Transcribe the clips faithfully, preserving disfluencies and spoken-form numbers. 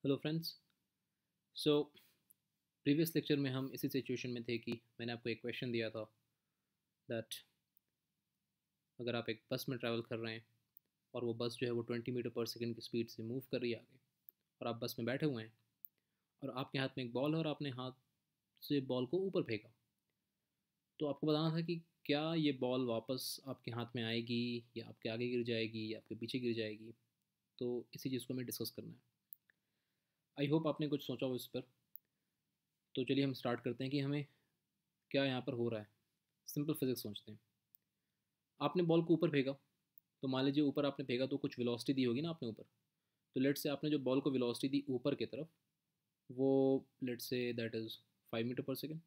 Hello friends. So previous lecture में हम इसी सिचुएशन में थे कि मैंने आपको एक क्वेश्चन दिया था दैट अगर आप एक बस में ट्रैवल कर रहे हैं और वो बस जो है वो ट्वेंटी मीटर पर सेकंड की स्पीड से मूव कर रही है आगे, और आप बस में बैठे हुए हैं और आपके हाथ में एक बॉल है और आपने हाथ से बॉल को ऊपर फेंका, तो आपको बताना था कि क्या ये बॉल वापस आपके हाथ में आएगी या आपके आगे गिर जाएगी या आपके पीछे गिर जाएगी। तो इसी चीज़ को हमें डिस्कस करना है। आई होप आपने कुछ सोचा हो इस पर। तो चलिए हम स्टार्ट करते हैं कि हमें क्या यहाँ पर हो रहा है। सिंपल फिजिक्स सोचते हैं। आपने बॉल को ऊपर फेंका, तो मान लीजिए ऊपर आपने फेंका तो कुछ वेलोसिटी दी होगी ना आपने ऊपर। तो लेट से आपने जो बॉल को वेलोसिटी दी ऊपर की तरफ, वो let's say that is five meter per second.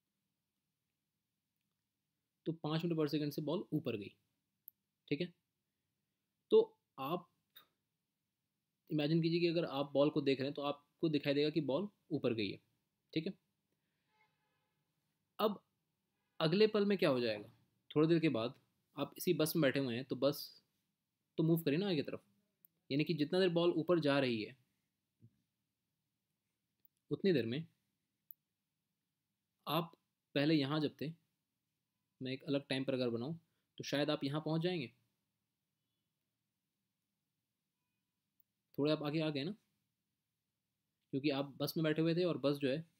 तो पाँच मीटर पर सेकेंड से बॉल ऊपर गई। ठीक है। तो आप इमेजिन कीजिए कि अगर आप बॉल को देख रहे हैं तो आपको दिखाई देगा कि बॉल ऊपर गई है। ठीक है। अब अगले पल में क्या हो जाएगा, थोड़ी देर के बाद आप इसी बस में बैठे हुए हैं तो बस तो मूव करिए ना आगे की तरफ। यानी कि जितना देर बॉल ऊपर जा रही है उतनी देर में आप पहले यहाँ जब थे, मैं एक अलग टाइम पर अगर बनाऊँ तो शायद आप यहाँ पहुँच जाएंगे। थोड़े आप आगे आ गए ना, क्योंकि आप बस में बैठे हुए थे और बस जो है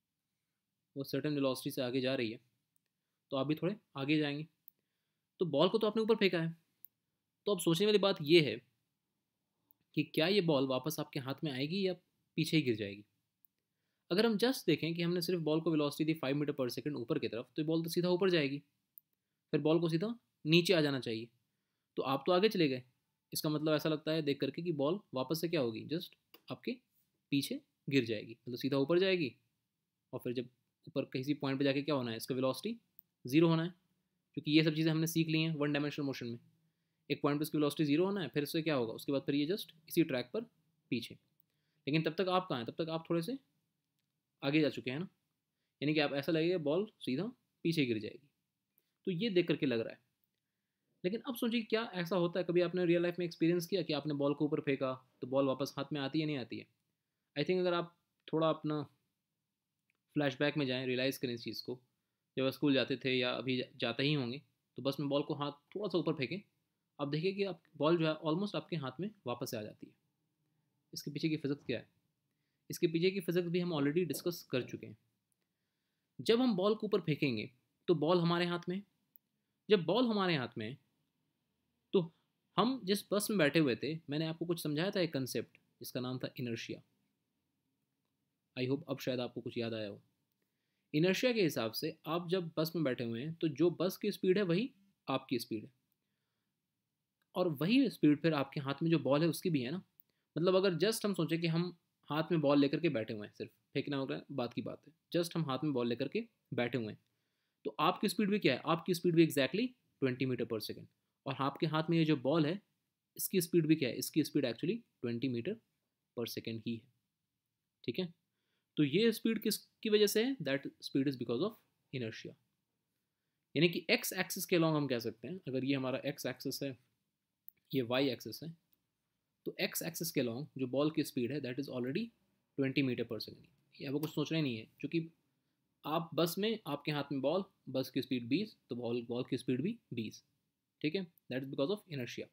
वो सर्टेन वेलोसिटी से आगे जा रही है, तो आप भी थोड़े आगे जाएंगे। तो बॉल को तो आपने ऊपर फेंका है। तो अब सोचने वाली बात यह है कि क्या ये बॉल वापस आपके हाथ में आएगी या पीछे ही गिर जाएगी। अगर हम जस्ट देखें कि हमने सिर्फ बॉल को वेलोसिटी दी फाइव मीटर पर सेकंड ऊपर की तरफ, तो बॉल तो सीधा ऊपर जाएगी। फिर बॉल को सीधा नीचे आ जाना चाहिए। तो आप तो आगे चले गए। इसका मतलब ऐसा लगता है देख करके कि बॉल वापस से क्या होगी, जस्ट आपके पीछे गिर जाएगी, मतलब सीधा ऊपर जाएगी। और फिर जब ऊपर किसी पॉइंट पे जाके क्या होना है, इसका वेलोसिटी जीरो होना है। क्योंकि ये सब चीज़ें हमने सीख ली हैं वन डायमेंशनल मोशन में। एक पॉइंट पे इसकी वेलोसिटी जीरो होना है, फिर उससे क्या होगा, उसके बाद फिर ये जस्ट इसी ट्रैक पर पीछे। लेकिन तब तक आप कहाँ हैं, तब तक आप थोड़े से आगे जा चुके हैं ना। यानी कि आप ऐसा लगेगा बॉल सीधा पीछे गिर जाएगी। तो ये देख करके लग रहा है। लेकिन अब सोचिए क्या ऐसा होता है, कभी आपने रियल लाइफ में एक्सपीरियंस किया कि आपने बॉल को ऊपर फेंका तो बॉल वापस हाथ में आती है नहीं आती है। आई थिंक अगर आप थोड़ा अपना फ्लैशबैक में जाएं, रियलाइज़ करें इस चीज़ को, जब आप स्कूल जाते थे या अभी जाते ही होंगे, तो बस में बॉल को हाथ थोड़ा सा ऊपर फेंकें, आप देखिए कि आप बॉल जो है ऑलमोस्ट आपके हाथ में वापस से आ जाती है। इसके पीछे की फिजिक्स क्या है, इसके पीछे की फिजिक्स भी हम ऑलरेडी डिस्कस कर चुके हैं। जब हम बॉल को ऊपर फेंकेंगे तो बॉल हमारे हाथ में। जब बॉल हमारे हाथ में तो हम जिस बस में बैठे हुए थे, मैंने आपको कुछ समझाया था एक कंसेप्ट जिसका नाम था इनर्शिया। आई होप अब शायद आपको कुछ याद आया हो। इनर्शिया के हिसाब से आप जब बस में बैठे हुए हैं तो जो बस की स्पीड है वही आपकी स्पीड है, और वही स्पीड फिर आपके हाथ में जो बॉल है उसकी भी है ना। मतलब अगर जस्ट हम सोचें कि हम हाथ में बॉल लेकर के बैठे हुए हैं, सिर्फ फेंकना होगा बात की बात है, जस्ट हम हाथ में बॉल लेकर के बैठे हुए हैं, तो आपकी स्पीड भी क्या है, आपकी स्पीड भी exactly twenty metre per second. और आपके हाथ में ये जो बॉल है इसकी स्पीड भी क्या है, इसकी speed actually twenty metre per second ही है। ठीक है। तो ये स्पीड किसकी वजह से है, that speed is because of inertia. यानी कि एक्स एक्सिस के अलॉन्ग हम कह सकते हैं, अगर ये हमारा एक्स एक्सिस है, ये वाई एक्सिस है, तो एक्स एक्सिस के अलॉन्ग जो बॉल की स्पीड है that is already twenty metre per second. ये आपको कुछ सोचना ही नहीं है, क्योंकि आप बस में, आपके हाथ में बॉल, बस की स्पीड बीस, तो बॉल बॉल की स्पीड भी बीस। ठीक है। That is because of inertia.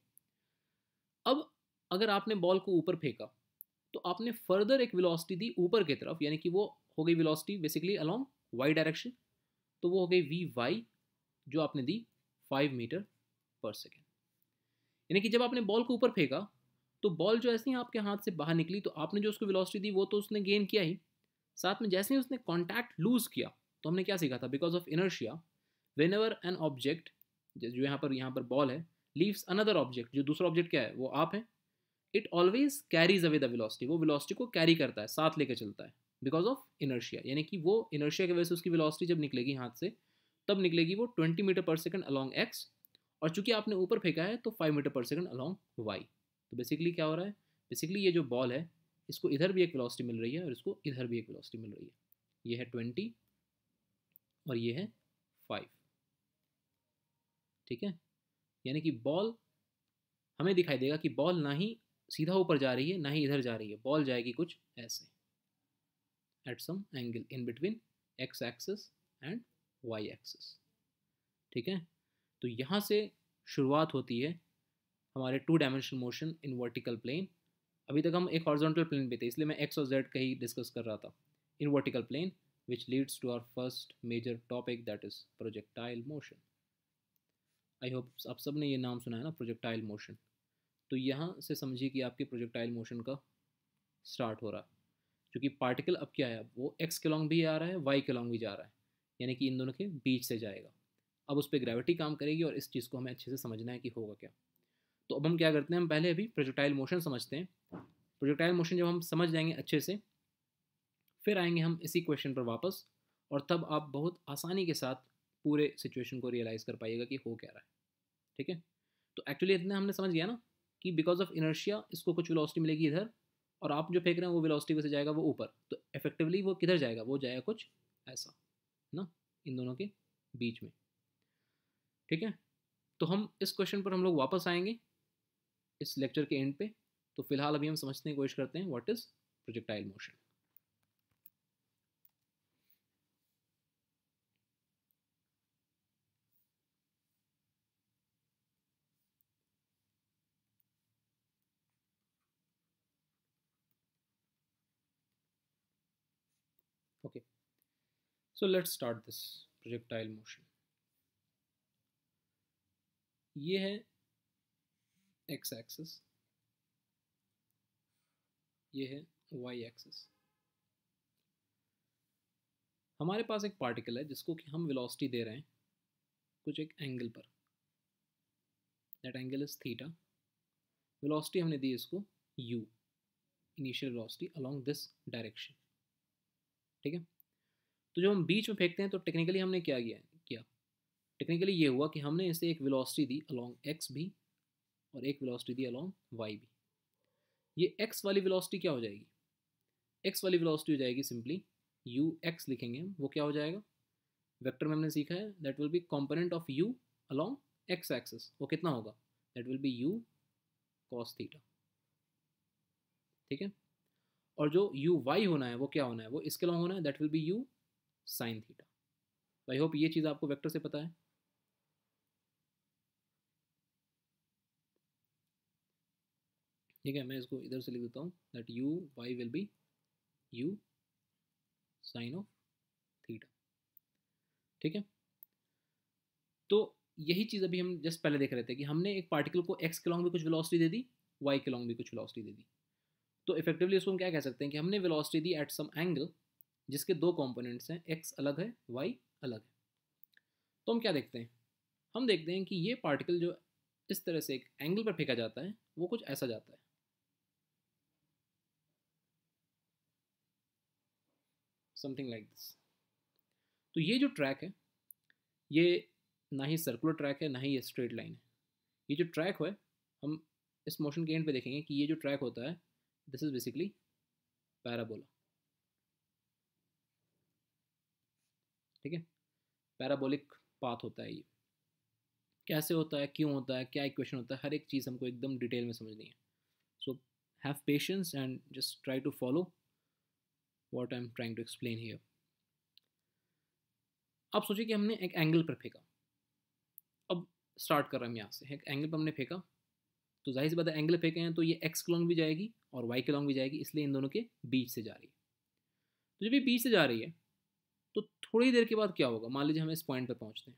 अब अगर आपने बॉल को ऊपर फेंका तो आपने फर्दर एक वेलोसिटी दी ऊपर की तरफ, यानी कि वो हो गई velocity basically along y direction. तो वो हो गई वी वाई, जो आपने दी फाइव मीटर पर सेकेंड। यानी कि जब आपने बॉल को ऊपर फेंका तो बॉल जो ऐसे ही आपके हाथ से बाहर निकली, तो आपने जो उसको वेलोसिटी दी वो तो उसने गेन किया ही, साथ में जैसे ही उसने कॉन्टैक्ट लूज किया तो हमने क्या सीखा था, because of inertia whenever an object, जो यहाँ पर यहाँ पर बॉल है, लीव्स अनदर ऑब्जेक्ट, जो दूसरा ऑब्जेक्ट क्या है वो आप है, it always carries away the velocity, वो वेलोसिटी को कैरी करता है, साथ लेकर चलता है, बिकॉज ऑफ इनर्शिया। यानी कि वो इनर्शिया की वजह से उसकी वेलोसिटी जब निकलेगी हाथ से, तब निकलेगी वो twenty metre per second along x, और चूंकि आपने ऊपर फेंका है तो five meter per second along y. तो बेसिकली क्या हो रहा है, बेसिकली ये जो बॉल है इसको इधर भी एक वेलोसिटी मिल रही है और इसको इधर भी एक वेलोसिटी मिल रही है। ये है ट्वेंटी और ये है फाइव। ठीक है। यानी कि बॉल, हमें दिखाई देगा कि बॉल ना ही सीधा ऊपर जा रही है ना ही इधर जा रही है, बॉल जाएगी कुछ ऐसे at some angle in between x axis and y axis. ठीक है, तो यहाँ से शुरुआत होती है हमारे two dimensional motion in vertical plane. अभी तक हम एक हॉरिजॉन्टल प्लेन पे थे, इसलिए मैं एक्स और जेड का ही डिस्कस कर रहा था। In vertical plane which leads to our first major topic that is projectile motion. I hope आप सब ने ये नाम सुना है ना, प्रोजेक्टाइल मोशन। तो यहाँ से समझिए कि आपके प्रोजेक्टाइल मोशन का स्टार्ट हो रहा है, क्योंकि पार्टिकल अब क्या है, वो एक्स के लॉन्ग भी आ रहा है, वाई के लॉन्ग भी जा रहा है, यानी कि इन दोनों के बीच से जाएगा। अब उस पर ग्रेविटी काम करेगी और इस चीज़ को हमें अच्छे से समझना है कि होगा क्या। तो अब हम क्या करते हैं, हम पहले अभी प्रोजेक्टाइल मोशन समझते हैं। प्रोजेक्टाइल मोशन जब हम समझ जाएंगे अच्छे से, फिर आएंगे हम इसी क्वेश्चन पर वापस, और तब आप बहुत आसानी के साथ पूरे सिचुएशन को रियलाइज़ कर पाइएगा कि हो क्या रहा है। ठीक है, तो एक्चुअली इतना हमने समझ गया ना कि बिकॉज ऑफ इनर्शिया इसको कुछ वेलोसिटी मिलेगी इधर, और आप जो फेंक रहे हैं वो वेलोसिटी वैसे जाएगा वो ऊपर, तो इफेक्टिवली वो किधर जाएगा, वो जाएगा कुछ ऐसा ना, इन दोनों के बीच में। ठीक है, तो हम इस क्वेश्चन पर हम लोग वापस आएंगे इस लेक्चर के एंड पे। तो फिलहाल अभी हम समझने की कोशिश करते हैं what is projectile motion. Okay, so let's start this projectile motion. ये है एक्स एक्सिस, ये है वाई एक्सिस। हमारे पास एक पार्टिकल है जिसको कि हम वेलोसिटी दे रहे हैं कुछ एक एंगल पर, that angle is theta. Velocity हमने दी इसको u, initial velocity along this direction. ठीक है, तो जब हम बीच में फेंकते हैं तो टेक्निकली हमने क्या किया किया टेक्निकली ये हुआ कि हमने इसे एक वेलोसिटी दी अलोंग x भी और एक वेलोसिटी दी अलोंग y भी। ये x वाली वेलोसिटी क्या हो जाएगी, x वाली वेलोसिटी हो जाएगी सिंपली u x लिखेंगे हम, वो क्या हो जाएगा, वेक्टर में हमने सीखा है that will be component of u along x axis. वो कितना होगा, that will be u cos theta. ठीक है, और जो u y होना है वो क्या होना है, वो इसके लॉन्ग होना है, that will be u sin theta. I hope ये चीज़ आपको वेक्टर से पता है। ठीक है, मैं इसको इधर से लिख देता हूँ that u y will be u sin of theta. ठीक है, तो यही चीज़ अभी हम जस्ट पहले देख रहे थे कि हमने एक पार्टिकल को x के लॉन्ग भी कुछ वेलोसिटी दे दी, y के लॉन्ग भी कुछ वेलोसिटी दे दी। तो इफेक्टिवली उसको हम क्या कह सकते हैं कि हमने वेलोसिटी दी एट सम एंगल जिसके दो कंपोनेंट्स हैं, x अलग है y अलग है। तो हम क्या देखते हैं, हम देखते हैं कि ये पार्टिकल जो इस तरह से एक एंगल पर फेंका जाता है वो कुछ ऐसा जाता है, समथिंग लाइक दिस। तो ये जो ट्रैक है ये ना ही सर्कुलर ट्रैक है ना ही ये स्ट्रेट लाइन है। ये जो ट्रैक है हम इस मोशन के एंड पे देखेंगे कि ये जो ट्रैक होता है दिस इज बेसिकली पैराबोला। ठीक है, पैराबोलिक पाथ होता है ये। कैसे होता है, क्यों होता है, क्या इक्वेशन होता है, हर एक चीज़ हमको एकदम डिटेल में समझनी है। So have patience and just try to follow what I am trying to explain here. अब सोचिए कि हमने एक एंगल पर फेंका, अब स्टार्ट कर रहा हम यहाँ से, एक एंगल पर हमने फेंका, तो जाहिर सी बात है एंगल फेंके हैं तो ये एक्स के लॉन्ग भी जाएगी और वाई के लॉन्ग भी जाएगी, इसलिए इन दोनों के बीच से जा रही है। तो जब ये बीच से जा रही है तो थोड़ी देर के बाद क्या होगा, मान लीजिए हम इस पॉइंट पर पहुंचते हैं,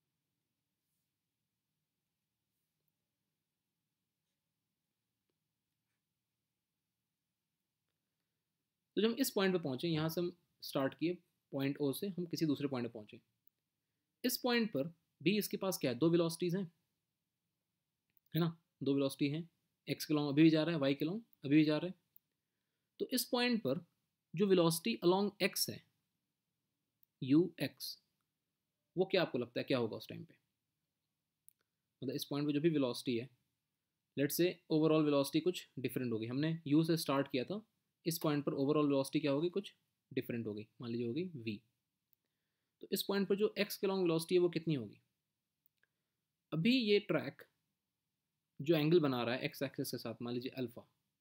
तो जब हम इस पॉइंट पे पहुंचे, यहाँ से हम स्टार्ट किए पॉइंट ओ से, हम किसी दूसरे पॉइंट पे पहुंचे, इस पॉइंट पर भी इसके पास क्या है, दो वेलोसिटीज़ हैं, है ना, दो वेलोसिटी हैं, एक्स के लॉन्ग अभी भी जा रहा है, वाई के लॉन्ग अभी भी जा रहा है। तो इस पॉइंट पर जो वेलोसिटी अलोंग एक्स है यू एक्स, वो क्या आपको लगता है क्या होगा उस टाइम पे, मतलब इस पॉइंट पे जो भी वेलोसिटी है, लेट्स से ओवरऑल वेलोसिटी कुछ डिफरेंट होगी, हमने यू से स्टार्ट किया था, इस पॉइंट पर ओवरऑल वेलोसिटी क्या होगी, कुछ डिफरेंट होगी, मान लीजिए होगी v। तो इस पॉइंट पर जो x के लॉन्ग वेलोसिटी है वो कितनी होगी, अभी ये ट्रैक जो एंगल बना रहा है x एक्सिस के साथ, मान लीजिए अल्फा,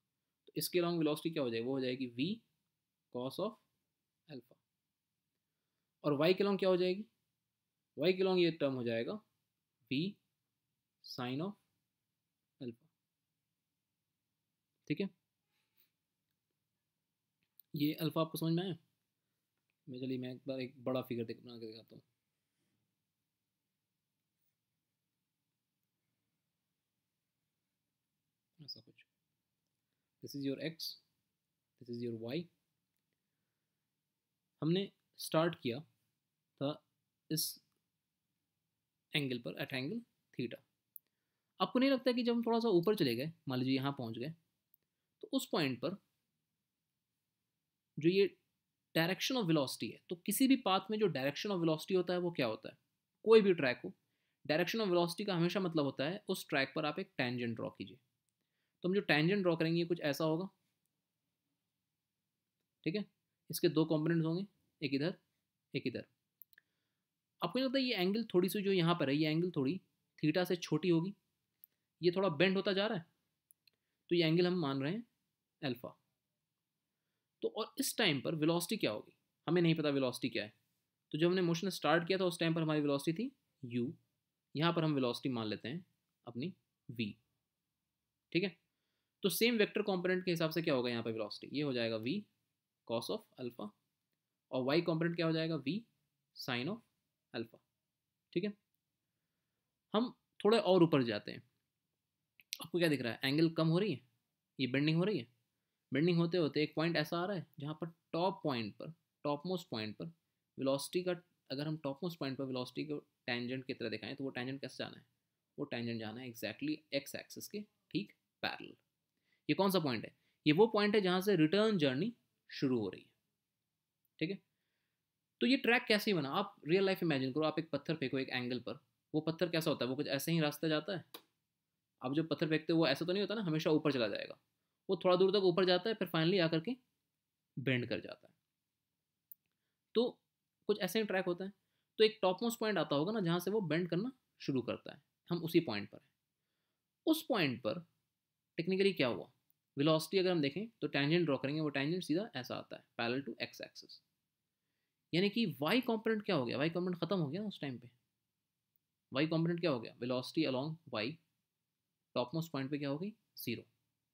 तो इसके अलॉन्ग वेलोसिटी क्या हो जाएगी, वो हो जाएगी v कॉस ऑफ अल्फा। और y के अलॉन्ग क्या हो जाएगी, y के अलॉन्ग ये टर्म हो जाएगा v साइन ऑफ अल्फा। ठीक है, ये अल्फा आपको समझ में आया। मैं चलिए मैं एक बार एक बड़ा फिगर देख बना के दिखाता हूँ। ऐसा कुछ, this is your x, this is your y। हमने स्टार्ट किया था इस एंगल पर, एट एंगल थीटा। आपको नहीं लगता कि जब हम थोड़ा सा ऊपर चले गए, मान लीजिए यहाँ पहुँच गए, तो उस पॉइंट पर जो ये डायरेक्शन ऑफ वेलोसिटी है, तो किसी भी पाथ में जो डायरेक्शन ऑफ वेलोसिटी होता है वो क्या होता है, कोई भी ट्रैक हो, डायरेक्शन ऑफ वेलोसिटी का हमेशा मतलब होता है उस ट्रैक पर आप एक टेंजेंट ड्रॉ कीजिए। तो हम जो टेंजेंट ड्रॉ करेंगे कुछ ऐसा होगा। ठीक है, इसके दो कंपोनेंट्स होंगे, एक इधर एक इधर। आपको नहीं लगता ये एंगल थोड़ी सी जो यहाँ पर है, ये एंगल थोड़ी थीटा से छोटी होगी, ये थोड़ा बेंड होता जा रहा है, तो ये एंगल हम मान रहे हैं अल्फा। तो और इस टाइम पर वेलोसिटी क्या होगी, हमें नहीं पता वेलोसिटी क्या है। तो जब हमने मोशन स्टार्ट किया था उस टाइम पर हमारी वेलोसिटी थी u, यहाँ पर हम वेलोसिटी मान लेते हैं अपनी v। ठीक है, तो सेम वेक्टर कंपोनेंट के हिसाब से क्या होगा यहाँ पर वेलोसिटी, ये हो जाएगा v कॉस ऑफ अल्फा, और y कंपोनेंट क्या हो जाएगा v साइन ऑफ अल्फा। ठीक है, हम थोड़े और ऊपर जाते हैं। आपको क्या दिख रहा है, एंगल कम हो रही है, ये बेंडिंग हो रही है। बेंडिंग होते होते एक पॉइंट ऐसा आ रहा है जहाँ पर टॉप पॉइंट पर, टॉप मोस्ट पॉइंट पर वेलोसिटी का, अगर हम टॉप मोस्ट पॉइंट पर वेलोसिटी को टेंजेंट की तरह दिखाएं तो वो टेंजेंट कैसे जाना है, वो टेंजेंट जाना है एग्जैक्टली एक्स एक्सिस के ठीक पैरेलल। ये कौन सा पॉइंट है, ये वो पॉइंट है जहाँ से रिटर्न जर्नी शुरू हो रही है। ठीक है, तो ये ट्रैक कैसे ही बना, आप रियल लाइफ इमेजिन करो, आप एक पत्थर फेंको एक एंगल पर, वो पत्थर कैसा होता है, वो कुछ ऐसे ही रास्ते जाता है। आप जब पत्थर फेंकते हो वो ऐसा तो नहीं होता ना हमेशा ऊपर चला जाएगा, वो थोड़ा दूर तक ऊपर जाता है, फिर फाइनली आकर के बेंड कर जाता है। तो कुछ ऐसे ही ट्रैक होता है। तो एक टॉप मोस्ट पॉइंट आता होगा ना जहाँ से वो बेंड करना शुरू करता है, हम उसी पॉइंट पर है। उस पॉइंट पर टेक्निकली क्या हुआ, वेलोसिटी अगर हम देखें तो टेंजेंट ड्रॉ करेंगे, वो टेंजेंट सीधा ऐसा आता है पैरेलल टू एक्स एक्सिस, यानी कि वाई कॉम्पोनेंट क्या हो गया, वाई कॉम्पोनेंट खत्म हो गया ना उस टाइम पे। वाई कॉम्पोनेंट क्या हो गया, velocity along y top most point पे क्या हो गई, जीरो।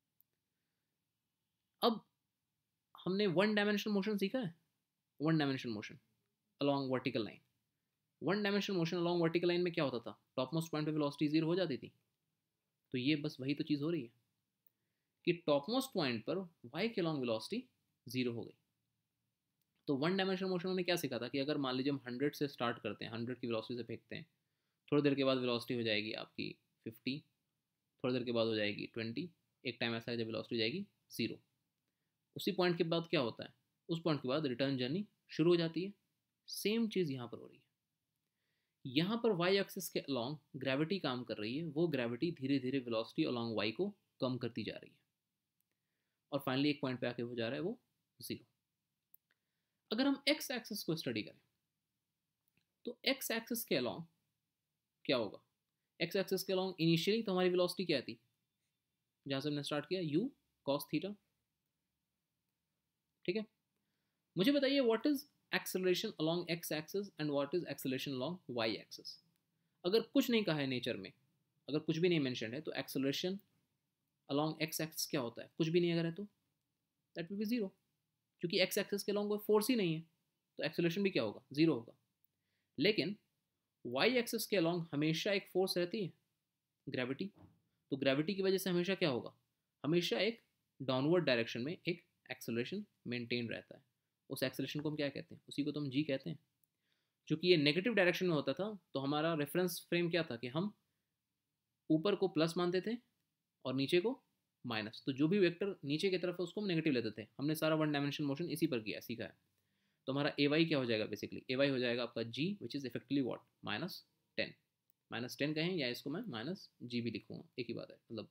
अब हमने वन डायमेंशनल मोशन सीखा है, one dimensional motion along vertical line. One dimensional motion along vertical line में क्या होता था, टॉप मोस्ट पॉइंट पे वेलोसिटी जीरो हो जाती थी। तो ये बस वही तो चीज़ हो रही है कि टॉप मोस्ट पॉइंट पर वाई के अलोंग वेलोसिटी जीरो हो गई। तो वन डायमेंशनल मोशन में क्या सीखा था कि अगर मान लीजिए हम हंड्रेड से स्टार्ट करते हैं, हंड्रेड की वेलोसिटी से फेंकते हैं, थोड़ी देर के बाद वेलोसिटी हो जाएगी आपकी फिफ्टी, थोड़ी देर के बाद हो जाएगी ट्वेंटी, एक टाइम ऐसा है जब वेलोसिटी हो जाएगी जीरो। उसी पॉइंट के बाद क्या होता है, उस पॉइंट के बाद रिटर्न जर्नी शुरू हो जाती है। सेम चीज़ यहाँ पर हो रही है, यहाँ पर वाई एक्सिस के अलोंग ग्रेविटी काम कर रही है, वो ग्रेविटी धीरे धीरे वेलोसिटी अलोंग वाई को कम करती जा रही है, और फाइनली एक पॉइंट पे आके हो जा रहा है वो जीरो। अगर हम एक्स एक्सिस को स्टडी करें तो एक्स एक्सिस के अलोंग क्या होगा, एक्स एक्सिस के अलोंग इनिशियली तो हमारी वेलोसिटी क्या थी, जहाँ से हमने स्टार्ट किया यू कॉस थीटा। ठीक है, मुझे बताइए what is acceleration along x axis and what is acceleration along y axis. अगर कुछ नहीं कहा है नेचर में, अगर कुछ भी नहीं मेंशन है, तो एक्सेलरेशन अलोंग एक्स एक्सिस क्या होता है, कुछ भी नहीं अगर है तो दैट विल बी जीरो, क्योंकि एक्स एक्सिस के अलोंग कोई फोर्स ही नहीं है, तो एक्सेलरेशन भी क्या होगा, जीरो होगा। लेकिन वाई एक्सिस के अलोंग हमेशा एक फोर्स रहती है, ग्रेविटी। तो ग्रेविटी की वजह से हमेशा क्या होगा, हमेशा एक डाउनवर्ड डायरेक्शन में एक एक्सेलरेशन मेंटेन रहता है। उस एक्सेलरेशन को हम क्या कहते हैं, उसी को तो हम जी कहते हैं। क्योंकि ये नेगेटिव डायरेक्शन में होता था तो हमारा रेफरेंस फ्रेम क्या था कि हम ऊपर को प्लस मानते थे और नीचे को माइनस, तो जो भी वेक्टर नीचे की तरफ है उसको हम नेगेटिव लेते थे। हमने सारा वन डायमेंशन मोशन इसी पर किया, सीखा है। तो हमारा ए वाई क्या हो जाएगा, बेसिकली ए वाई हो जाएगा आपका g, which is effectively what, minus ten. Minus ten कहें या इसको मैं माइनस जी भी लिखूंगा, एक ही बात है मतलब।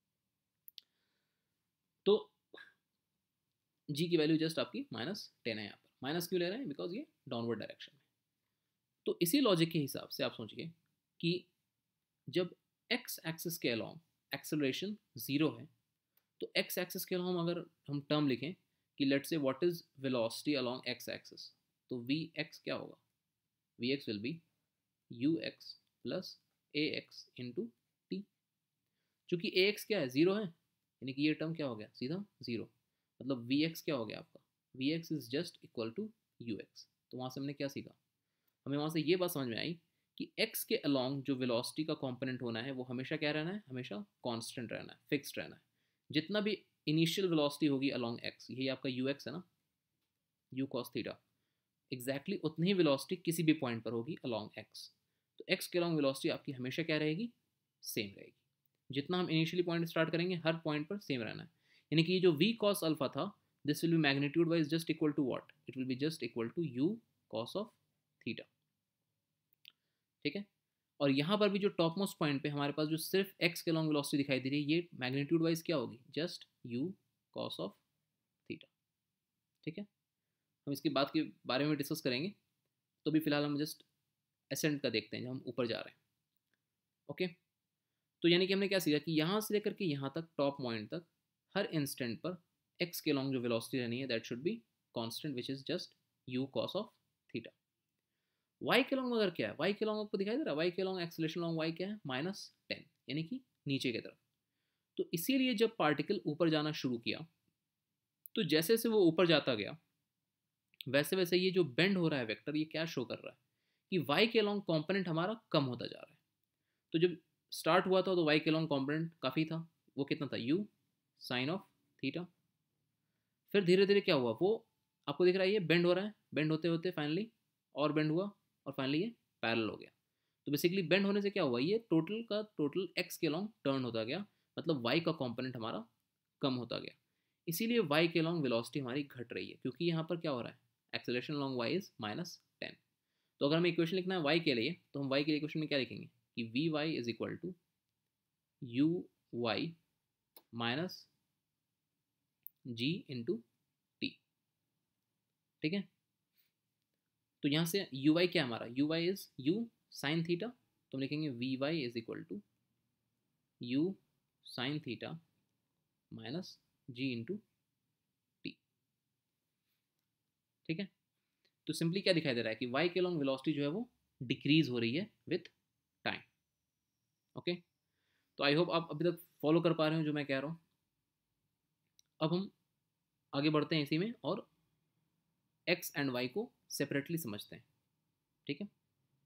तो जी की वैल्यू जस्ट आपकी माइनस टेन है। यहाँ पर माइनस क्यों ले रहे हैं, बिकॉज ये डाउनवर्ड डायरेक्शन में। तो इसी लॉजिक के हिसाब से आप सोचिए कि जब एक्स एक्सिस के अलोंग एक्सेलरेशन जीरो है, तो एक्स एक्सिस के अलॉन्ग अगर हम टर्म लिखें कि let's say what is velocity along x axis, तो वी एक्स क्या होगा, v x will be u x plus a x into t. चूँकि ए एक्स क्या है, ज़ीरो है, यानी कि ये टर्म क्या हो गया, सीधा ज़ीरो। मतलब वी एक्स क्या हो गया आपका, v x is just equal to u x. तो वहाँ से हमने क्या सीखा, हमें वहाँ से ये बात समझ में आई कि x के अलॉन्ग जो वेलोसिटी का कंपोनेंट होना है वो हमेशा क्या रहना है, हमेशा कांस्टेंट रहना है, फिक्स्ड रहना है। जितना भी इनिशियल वेलोसिटी होगी अलॉन्ग x, यही आपका यू एक्स है ना, यू कॉस थीटा, एग्जैक्टली उतनी ही वेलोसिटी किसी भी पॉइंट पर होगी अलॉन्ग x। तो x के अलॉन्ग वेलोसिटी आपकी हमेशा क्या रहेगी, सेम रहेगी। जितना हम इनिशियली पॉइंट स्टार्ट करेंगे हर पॉइंट पर सेम रहना है। यानी कि ये जो v cos अल्फा था, this will be magnitude wise just equal to what, it will be just equal to u cos of theta. ठीक है, और यहाँ पर भी जो टॉप मोस्ट पॉइंट पे हमारे पास जो सिर्फ x के लॉन्ग वेलोसिटी दिखाई दे रही है, ये मैग्नीट्यूड वाइज क्या होगी, just u cos of theta. ठीक है, हम इसकी बात के बारे में डिस्कस करेंगे, तो भी फिलहाल हम जस्ट एसेंट का देखते हैं जब हम ऊपर जा रहे हैं। ओके, तो यानी कि हमने क्या सीखा कि यहाँ से लेकर के यहाँ तक टॉप पॉइंट तक हर इंस्टेंट पर x के लॉन्ग जो वेलोसिटी रहनी है that should be constant which is just u cos of theta. y के लॉन्ग अगर क्या है, y के लॉन्ग आपको दिखाई दे रहा है, y के लॉन्ग एक्सेलरेशन लॉन्ग y क्या है, माइनस टेन, यानी कि नीचे की तरफ। तो इसीलिए जब पार्टिकल ऊपर जाना शुरू किया, तो जैसे जैसे वो ऊपर जाता गया वैसे वैसे ये जो बेंड हो रहा है वेक्टर, ये क्या शो कर रहा है कि y के लॉन्ग कॉम्पोनेंट हमारा कम होता जा रहा है। तो जब स्टार्ट हुआ था तो y के लॉन्ग कॉम्पोनेंट काफ़ी था, वो कितना था, u साइन ऑफ थीटा। फिर धीरे धीरे क्या हुआ, वो आपको दिख रहा है ये बेंड हो रहा है, बेंड होते होते फाइनली और बेंड हुआ और फाइनली ये पैरेलल हो गया। तो बेसिकली बेंड होने से क्या हुआ, ये टोटल का टोटल x के लॉन्ग टर्न होता गया, मतलब y का कंपोनेंट हमारा कम होता गया। इसीलिए y के लॉन्ग वेलोसिटी हमारी घट रही है, क्योंकि यहाँ पर क्या हो रहा है, acceleration along y is minus ten. तो अगर हमें इक्वेशन लिखना है y के लिए, तो हम y के लिए इक्वेशन में क्या लिखेंगे कि v y is equal to u y minus g into t. ठीक है, तो यहाँ से यू वाई क्या है हमारा, u y is u sine theta, तो हम लिखेंगे v y is equal to u sine theta minus g into t. ठीक है, तो सिंपली क्या दिखाई दे रहा है कि y के लॉन्ग वेलोसिटी जो है वो डिक्रीज हो रही है विथ टाइम। ओके, तो आई होप आप अभी तक फॉलो कर पा रहे हो जो मैं कह रहा हूँ। अब हम आगे बढ़ते हैं इसी में और x एंड y को सेपरेटली समझते हैं। ठीक है,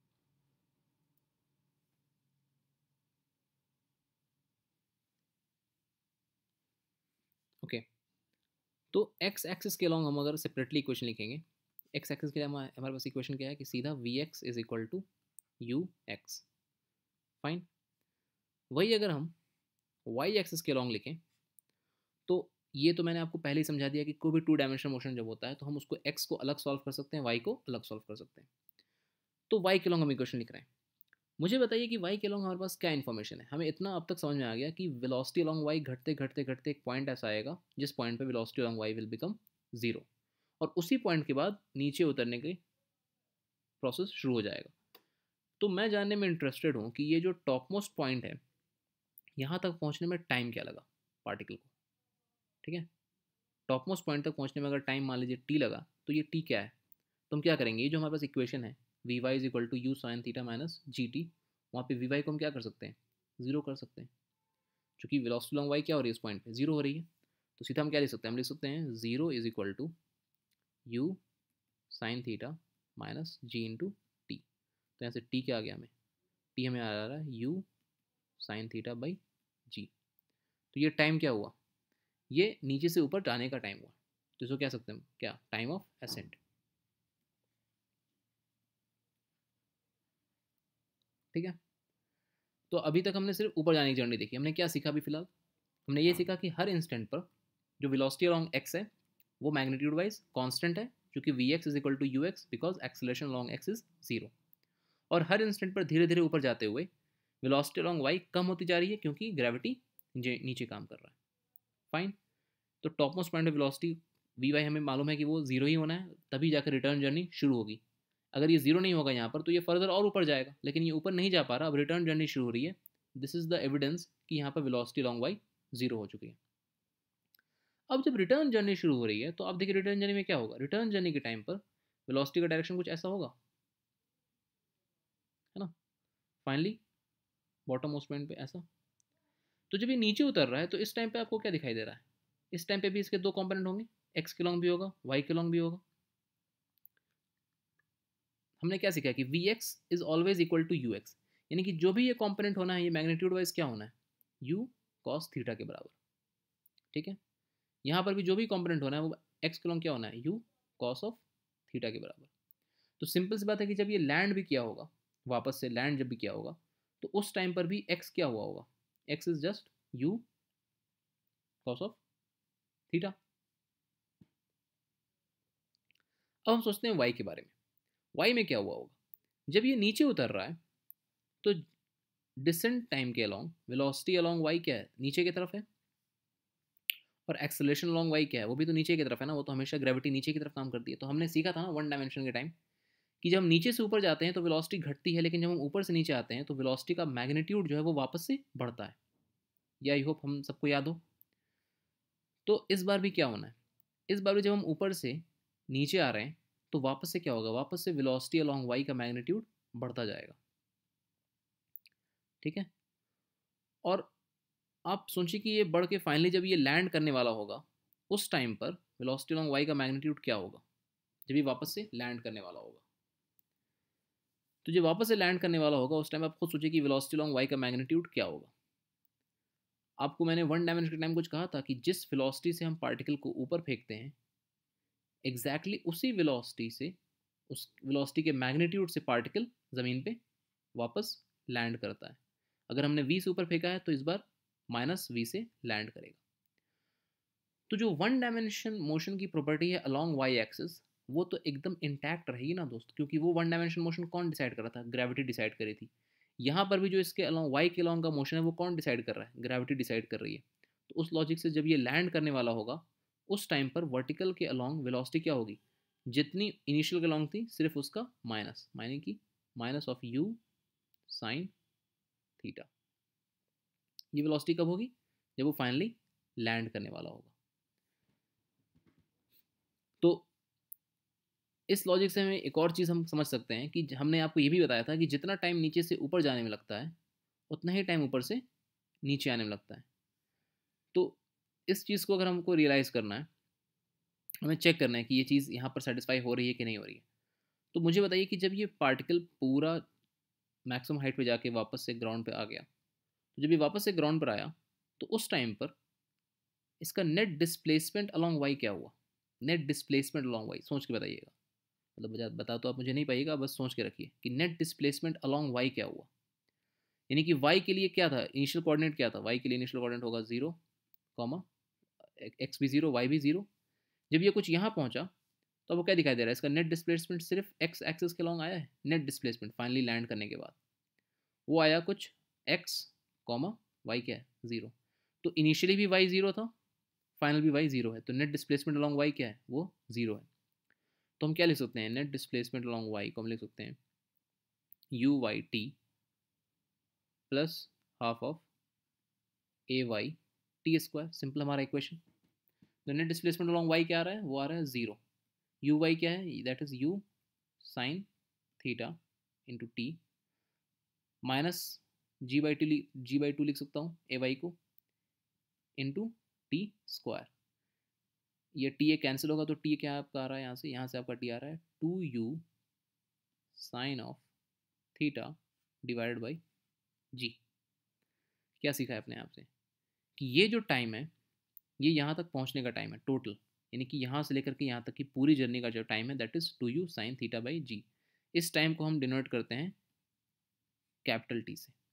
ओके okay. तो x एक्सिस के लॉन्ग हम अगर सेपरेटली इक्वेशन लिखेंगे, x एक्सिस के लिए हमारे पास इक्वेशन क्या है कि सीधा v x is equal to u x. Fine, वही अगर हम y एक्सिस के लॉन्ग लिखें, तो ये तो मैंने आपको पहले ही समझा दिया कि कोई भी टू डायमेंशनल मोशन जब होता है तो हम उसको x को अलग सॉल्व कर सकते हैं, y को अलग सॉल्व कर सकते हैं। तो y के लॉन्ग हम इक्वेशन लिख रहे हैं। मुझे बताइए कि y के लॉन्ग हमारे पास क्या इन्फॉर्मेशन है। हमें इतना अब तक समझ में आ गया कि वेलोसिटी अलॉन्ग y घटते घटते घटते एक पॉइंट ऐसा आएगा जिस पॉइंट पे velocity along y will become zero, और उसी पॉइंट के बाद नीचे उतरने के प्रोसेस शुरू हो जाएगा। तो मैं जानने में इंटरेस्टेड हूँ कि ये जो टॉप मोस्ट पॉइंट है, यहाँ तक पहुँचने में टाइम क्या लगा पार्टिकल को। ठीक है, टॉप मोस्ट पॉइंट तक पहुँचने में अगर टाइम मान लीजिए टी लगा, तो ये टी क्या है, तो हम क्या करेंगे, ये जो हमारे पास इक्वेशन है v y is equal to u sine theta minus g t, वहाँ पे वी वाई को हम क्या कर सकते हैं, जीरो कर सकते हैं, क्योंकि वेलोसिटी लॉन्ग वाई क्या हो रही है इस पॉइंट पे, जीरो हो रही है। तो सीधा हम क्या लिख सकते हैं, हम लिख सकते हैं zero is equal to u sine theta minus g into t. तो यहाँ से टी क्या आ गया, हमें टी हमें आ रहा है u sine theta by g. तो ये टाइम क्या हुआ, ये नीचे से ऊपर जाने का टाइम हुआ, तो इसको कह सकते हैं क्या, टाइम ऑफ एसेंट। ठीक है, तो अभी तक हमने सिर्फ ऊपर जाने की जर्नी देखी। हमने क्या सीखा अभी फिलहाल, हमने ये सीखा कि हर इंस्टेंट पर जो वेलोसिटी अलॉन्ग एक्स है वो मैग्नीट्यूड वाइज कांस्टेंट है, क्योंकि v x is equal to u x because acceleration along x is zero. और हर इंस्टेंट पर धीरे धीरे ऊपर जाते हुए वेलोसिटी अलॉन्ग वाई कम होती जा रही है, क्योंकि ग्रेविटी नीचे काम कर रहा है। फाइन, तो top most point of velocity v y हमें मालूम है कि वो जीरो ही होना है, तभी जाकर रिटर्न जर्नी शुरू होगी। अगर ये जीरो नहीं होगा यहाँ पर तो ये फर्दर और ऊपर जाएगा, लेकिन ये ऊपर नहीं जा पा रहा, अब रिटर्न जर्नी शुरू हो रही है। दिस इज द एविडेंस कि यहाँ पर वेलोसिटी अलॉन्ग वाई जीरो हो चुकी है। अब जब रिटर्न जर्नी शुरू हो रही है तो आप देखिए रिटर्न जर्नी में क्या होगा, रिटर्न जर्नी के टाइम पर वेलोसिटी का डायरेक्शन कुछ ऐसा होगा, है ना, फाइनली बॉटम मोस्ट पॉइंट पे ऐसा। तो जब ये नीचे उतर रहा है तो इस टाइम पे आपको क्या दिखाई दे रहा है, इस टाइम पे भी इसके दो कंपोनेंट होंगे, एक्स के लॉन्ग भी होगा, वाई के लॉन्ग भी होगा। हमने क्या सीखा कि v x is always equal to u x, यानी कि जो भी ये कंपोनेंट होना है ये मैग्नीट्यूड वाइज क्या होना है, यू कॉस थीटा के बराबर। ठीक है, यहाँ पर भी जो भी कंपोनेंट होना है वो एक्स के लॉन्ग क्या होना है, यू कॉस ऑफ थीटा के बराबर। तो सिंपल सी बात है कि जब ये लैंड भी किया होगा, वापस से लैंड जब भी किया होगा, तो उस टाइम पर भी एक्स क्या हुआ होगा, x is just u cos of theta. अब हम सोचते हैं वाई के बारे में, वाई में क्या हुआ होगा, जब ये नीचे उतर रहा है तो डिसेंट टाइम के अलॉन्ग वेलोसिटी अलॉन्ग वाई क्या है, नीचे की तरफ है, और एक्सेलरेशन अलॉन्ग वाई क्या है, वो भी तो नीचे की तरफ है ना, वो तो हमेशा ग्रेविटी नीचे की तरफ काम करती है। तो हमने सीखा था ना वन डायमेंशन के टाइम कि जब हम नीचे से ऊपर जाते हैं तो वेलोसिटी घटती है, लेकिन जब हम ऊपर से नीचे आते हैं तो वेलोसिटी का मैग्नीट्यूड जो है वो वापस से बढ़ता है। ये आई होप हम सबको याद हो। तो इस बार भी क्या होना है, इस बार भी जब हम ऊपर से नीचे आ रहे हैं तो वापस से क्या होगा, वापस से वेलोसिटी अलॉन्ग वाई का मैग्नीट्यूड बढ़ता जाएगा। ठीक है, और आप सोचिए कि ये बढ़ के फाइनली जब ये लैंड करने वाला होगा उस टाइम पर वेलोसिटी अलॉन्ग वाई का मैग्नीट्यूड क्या होगा, जब ये वापस से लैंड करने वाला होगा। तो जब वापस से लैंड करने वाला होगा उस टाइम आप खुद सोचिए कि वेलोसिटी अलॉन्ग वाई का मैग्नीट्यूड क्या होगा। आपको मैंने वन डायमेंशन के टाइम कुछ कहा था कि जिस वेलोसिटी से हम पार्टिकल को ऊपर फेंकते हैं एग्जैक्टली exactly उसी वेलोसिटी से, उस वेलोसिटी के मैग्नीट्यूड से पार्टिकल ज़मीन पे वापस लैंड करता है। अगर हमने वी से ऊपर फेंका है तो इस बार माइनस वी से लैंड करेगा। तो जो वन डायमेंशन मोशन की प्रॉपर्टी है अलॉन्ग वाई एक्सिस वो तो एकदम इंटैक्ट रहेगी ना दोस्त, क्योंकि वो वन डायमेंशन मोशन कौन डिसाइड कर रहा था, ग्रेविटी डिसाइड करी थी। यहाँ पर भी जो इसके अलॉन्ग वाई के अलॉन्ग का मोशन है वो कौन डिसाइड कर रहा है, ग्रेविटी डिसाइड कर रही है। तो उस लॉजिक से जब ये लैंड करने वाला होगा उस टाइम पर वर्टिकल के अलॉन्ग वेलोसिटी क्या होगी, जितनी इनिशियल के अलॉन्ग थी सिर्फ उसका माइनस, माइने की minus of u sine theta. ये वेलोसिटी कब होगी, जब वो फाइनली लैंड करने वाला होगा। तो इस लॉजिक से हमें एक और चीज़ हम समझ सकते हैं कि हमने आपको ये भी बताया था कि जितना टाइम नीचे से ऊपर जाने में लगता है उतना ही टाइम ऊपर से नीचे आने में लगता है। तो इस चीज़ को अगर हमको रियलाइज़ करना है, हमें चेक करना है कि ये चीज़ यहाँ पर सेटिस्फाई हो रही है कि नहीं हो रही है। तो मुझे बताइए कि जब ये पार्टिकल पूरा मैक्सिमम हाइट पे जाके वापस से ग्राउंड पे आ गया, तो जब ये वापस से ग्राउंड पर आया तो उस टाइम पर इसका नेट डिस्प्लेसमेंट अलॉन्ग वाई क्या हुआ, नेट डिस्प्लेसमेंट अलॉन्ग वाई सोच के बताइएगा, मतलब बता तो आप मुझे नहीं पाइएगा, बस सोच के रखिए कि नेट डिस्प्लेसमेंट अलॉन्ग वाई क्या हुआ। यानी कि वाई के लिए क्या था, इनिशियल कोऑर्डिनेट क्या था, वाई के लिए इनिशियल कोऑर्डिनेट होगा जीरो कॉमा एक्स भी जीरो वाई भी जीरो। जब ये कुछ यहाँ पहुँचा तो वो क्या दिखाई दे रहा है, इसका नेट डिस्प्लेसमेंट सिर्फ एक्स एक्सिस के लॉन्ग आया है, नेट डिस्प्लेसमेंट फाइनली लैंड करने के बाद वो आया कुछ एक्स कॉमा वाई क्या है जीरो। तो इनिशियली भी वाई जीरो था, फाइनल भी वाई जीरो है, तो नेट डिस्प्लेसमेंट अलॉन्ग वाई क्या है, वो जीरो है। तो हम क्या लिख सकते हैं, नेट डिस्प्लेसमेंट अलॉन्ग वाई को हम लिख सकते हैं u y t plus half of a y t square, simple हमारा इक्वेशन। तो नेट डिस्प्लेसमेंट अलॉन्ग वाई क्या आ रहा है, वो आ रहा है जीरो। यू वाई क्या है, that is u sine theta into t minus g by two g by two लिख सकता हूँ ए वाई को इंटू टी स्क्वायर। ये टी ए कैंसिल होगा तो टी क्या आपका आ रहा है, यहाँ से यहाँ से आपका टी आ रहा है two u sine of theta divided by g. क्या सीखा है अपने आप से कि ये जो टाइम है ये यहाँ तक पहुँचने का टाइम है टोटल, यानी कि यहाँ से लेकर के यहाँ तक की पूरी जर्नी का जो टाइम है that is two u sine theta by g. इस टाइम को हम डिनोट करते हैं कैपिटल टी से।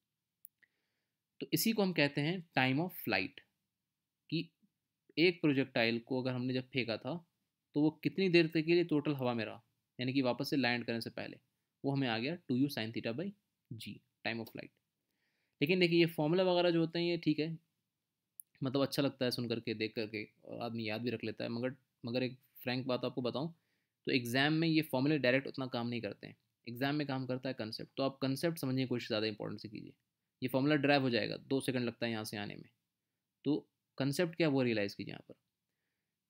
तो इसी को हम कहते हैं टाइम ऑफ फ्लाइट, कि एक प्रोजेक्टाइल को अगर हमने जब फेंका था तो वो कितनी देर तक के लिए टोटल हवा में रहा, यानी कि वापस से लैंड करने से पहले, वो हमें आ गया two u sine theta by g, time of flight. लेकिन देखिए ये फॉर्मूला वगैरह जो होते हैं ये ठीक है, मतलब अच्छा लगता है सुन करके देख करके और आदमी याद भी रख लेता है, मगर मगर एक फ्रैंक बात आपको बताऊं तो एग्ज़ाम में ये फॉर्मूले डायरेक्ट उतना काम नहीं करते हैं, एग्जाम में काम करता है कंसेप्ट। तो आप कंसेप्ट समझने की कोशिश ज़्यादा इंपॉर्टेंट से कीजिए। ये फॉर्मूला ड्राइव हो जाएगा, दो सेकंड लगता है यहाँ से आने में, तो कंसेप्ट क्या वो रियलाइज़ कीजिए यहाँ पर।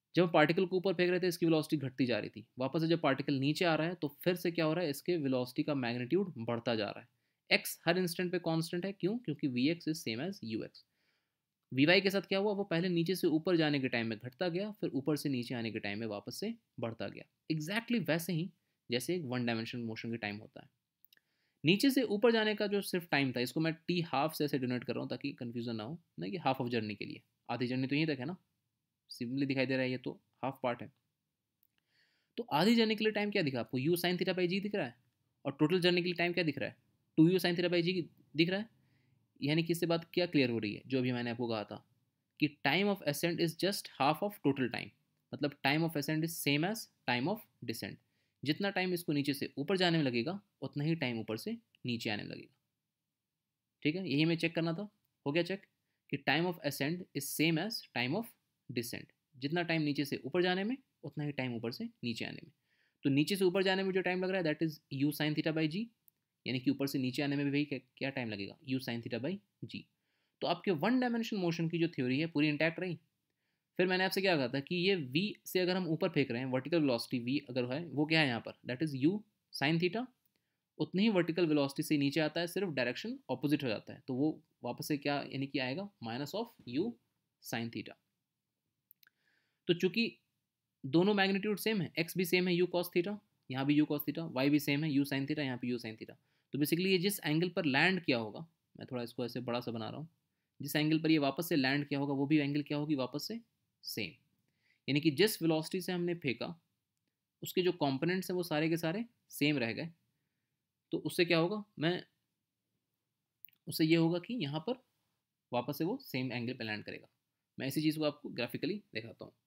जब हम पार्टिकल को ऊपर फेंक रहे थे इसकी वेलोसिटी घटती जा रही थी, वापस से जब पार्टिकल नीचे आ रहा है तो फिर से क्या हो रहा है, इसके वेलोसिटी का मैग्नीट्यूड बढ़ता जा रहा है। एक्स हर इंस्टेंट पे कांस्टेंट है, क्यों? क्योंकि v x is same as u x. V y के साथ क्या हुआ, वो पहले नीचे से ऊपर जाने के टाइम में घटता गया, फिर ऊपर से नीचे आने के टाइम में वापस से बढ़ता गया। एग्जैक्टली exactly वैसे ही जैसे एक वन डायमेंशनल मोशन के टाइम होता है। नीचे से ऊपर जाने का जो सिर्फ टाइम था, इसको मैं टी हाफ से ऐसे डिनोट कर रहा हूँ ताकि कंफ्यूजन ना हो ना, कि हाफ ऑफ जर्नी के लिए, आधी जर्नी तो यहीं तक है ना, सिंपली दिखाई दे रहा है, ये तो हाफ पार्ट है। तो आधी जर्नी के लिए टाइम क्या दिखा आपको, u sine theta by g दिख रहा है, और टोटल जर्नी के लिए टाइम क्या दिख रहा है, two u sine theta by g दिख रहा है। यानी कि इससे बात क्या क्लियर हो रही है, जो अभी मैंने आपको कहा था कि time of ascent is just half of total time, मतलब time of ascent is same as time of descent. जितना टाइम इसको नीचे से ऊपर जाने में लगेगा उतना ही टाइम ऊपर से नीचे आने में लगेगा। ठीक है, यही हमें चेक करना था। हो गया चेक कि time of ascent is same as time of descent. जितना टाइम नीचे से ऊपर जाने में उतना ही टाइम ऊपर से नीचे आने में। तो नीचे से ऊपर जाने में जो टाइम लग रहा है that is u sine theta by g, यानी कि ऊपर से नीचे आने में भी वही क्या टाइम लगेगा, u sine theta by g. तो आपके वन डायमेंशन मोशन की जो थ्योरी है पूरी इंटैक्ट रही। फिर मैंने आपसे क्या कहा था कि ये v से अगर हम ऊपर फेंक रहे हैं, वर्टिकल वेलोसिटी v अगर है वो क्या है यहाँ पर, that is u sine theta, उतनी ही वर्टिकल वेलोसिटी से नीचे आता है, सिर्फ डायरेक्शन ऑपोजिट हो जाता है, तो वो वापस से क्या यानी कि आएगा minus of u sine theta. तो चूंकि दोनों मैग्नीट्यूड सेम है, x भी सेम है u cos थीटा, यहाँ भी u cos थीटा, y भी सेम है u साइन थीटा, यहाँ पे u साइन थीटा, तो बेसिकली ये जिस एंगल पर लैंड किया होगा, मैं थोड़ा इसको ऐसे बड़ा सा बना रहा हूँ, जिस एंगल पर ये वापस से लैंड किया होगा वो भी एंगल क्या होगी वापस से सेम। यानी कि जिस वेलोसिटी से हमने फेंका उसके जो कंपोनेंट्स हैं वो सारे के सारे सेम रह गए। तो उससे क्या होगा, मैं उससे ये होगा कि यहाँ पर वापस से वो सेम एंगल पे लैंड करेगा। मैं इसी चीज़ को आपको ग्राफिकली दिखाता हूँ।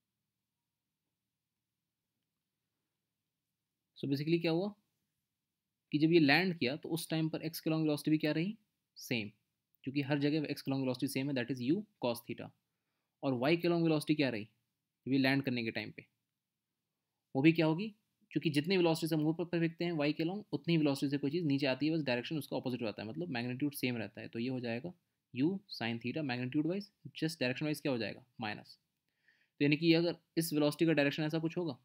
सो बेसिकली क्या हुआ कि जब ये लैंड किया तो उस टाइम पर एक्स के लॉन्ग वेलोसिटी भी क्या रही, सेम, क्योंकि हर जगह एक्स के लॉन्ग वेलोसिटी सेम है, that is u cos theta. और वाई के लॉन्ग वेलोसिटी क्या रही, जब ये लैंड करने के टाइम पे वो भी क्या होगी, क्योंकि जितनी वेलोसिटी से हम ऊपर पर फेंकते हैं वाई के लॉन्ग, उतनी वेलोसिटी से कोई चीज़ नीचे आती है, बस डायरेक्शन उसका ऑपोजिट हो जाता है, मतलब मैग्नीट्यूड सेम रहता है। तो ये हो जाएगा u sine theta, magnitude wise just direction wise क्या हो जाएगा माइनस। तो यानी कि अगर इस वेलोसिटी का डायरेक्शन ऐसा कुछ होगा